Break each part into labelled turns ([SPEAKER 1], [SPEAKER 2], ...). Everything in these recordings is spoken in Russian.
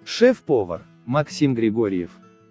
[SPEAKER 1] Шеф-повар Максим Григорьев.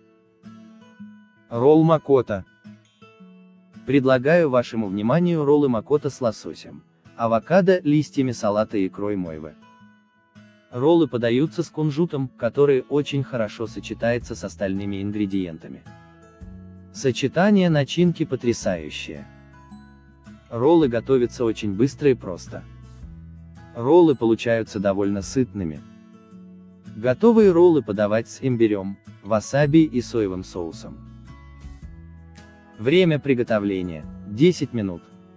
[SPEAKER 1] Ролл Макота. Предлагаю вашему вниманию роллы Макота с лососем, авокадо, листьями салата и икрой мойвы. Роллы подаются с кунжутом, который очень хорошо сочетается с остальными ингредиентами. Сочетание начинки потрясающее. Роллы готовятся очень быстро и просто. Роллы получаются довольно сытными. Готовые роллы подавать с имбирем, васаби и соевым соусом. Время приготовления – 10 минут.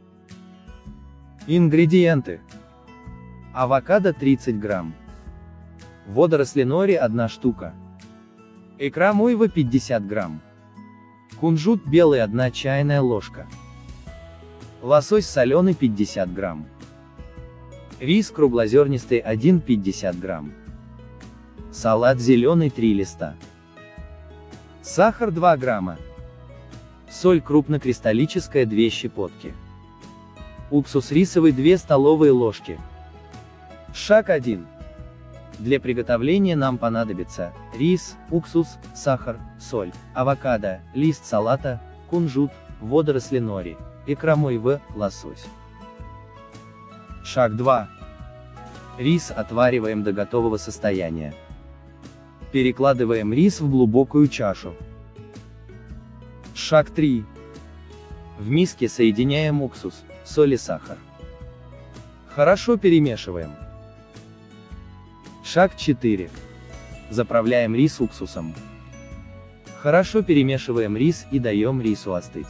[SPEAKER 1] Ингредиенты. Авокадо 30 грамм. Водоросли нори 1 штука. Икра мойвы 50 грамм. Кунжут белый 1 чайная ложка. Лосось соленый 50 грамм. Рис круглозернистый 1,50 грамм. Салат зеленый 3 листа. Сахар 2 грамма. Соль крупнокристаллическая 2 щепотки. Уксус рисовый 2 столовые ложки. Шаг 1. Для приготовления нам понадобится рис, уксус, сахар, соль, авокадо, лист салата, кунжут, водоросли нори, икра мойвы, лосось. Шаг 2. Рис отвариваем до готового состояния. Перекладываем рис в глубокую чашу. Шаг 3. В миске соединяем уксус, соль и сахар. Хорошо перемешиваем. Шаг 4. Заправляем рис уксусом. Хорошо перемешиваем рис и даем рису остыть.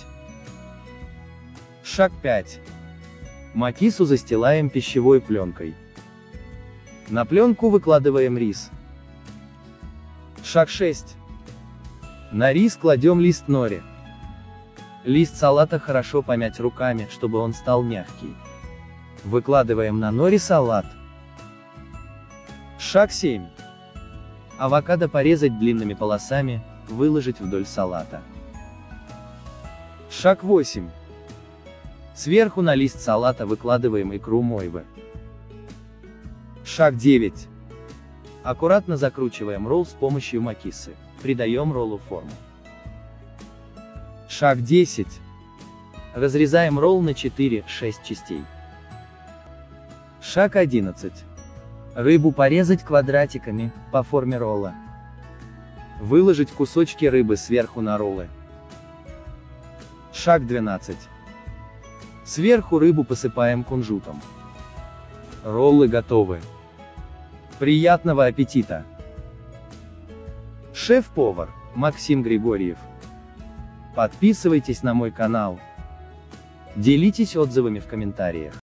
[SPEAKER 1] Шаг 5. Макису застилаем пищевой пленкой. На пленку выкладываем рис. Шаг 6. На рис кладем лист нори. Лист салата хорошо помять руками, чтобы он стал мягкий. Выкладываем на нори салат. Шаг 7. Авокадо порезать длинными полосами, выложить вдоль салата. Шаг 8. Сверху на лист салата выкладываем икру мойвы. Шаг 9. Аккуратно закручиваем ролл с помощью макисы, придаем роллу форму. Шаг 10. Разрезаем ролл на 4-6 частей. Шаг 11. Рыбу порезать квадратиками, по форме ролла. Выложить кусочки рыбы сверху на роллы. Шаг 12. Сверху рыбу посыпаем кунжутом. Роллы готовы. Приятного аппетита! Шеф-повар Максим Григорьев. Подписывайтесь на мой канал. Делитесь отзывами в комментариях.